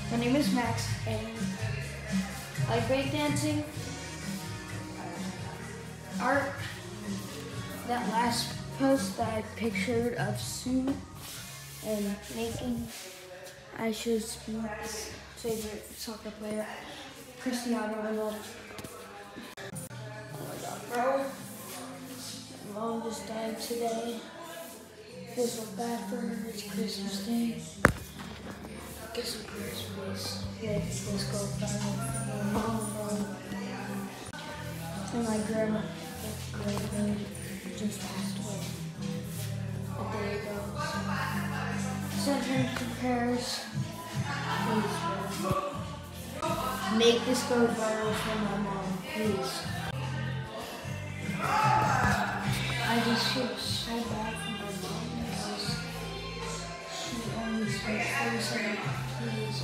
My name is Max, and I like breakdancing, art. That last post that I pictured of Sue and making Aisha's favorite soccer player, Cristiano Ronaldo. Oh my god, bro. My mom just died today. Feels so bad for her. It's Christmas Day. Get some prayers, please. Let's go viral. My mom and my grandma just passed away a day ago. Send her some prayers. Please, make this go viral for my mom, please. I just feel so bad for my mom because she only spent 47. Please.